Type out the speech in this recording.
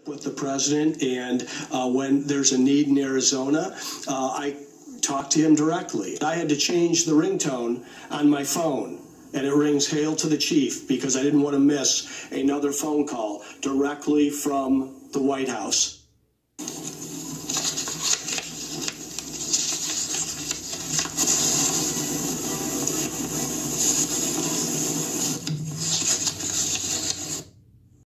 with the president, and when there's a need in Arizona, I talk to him directly. I had to change the ringtone on my phone, and it rings "Hail to the Chief" because I didn't want to miss another phone call directly from the White House.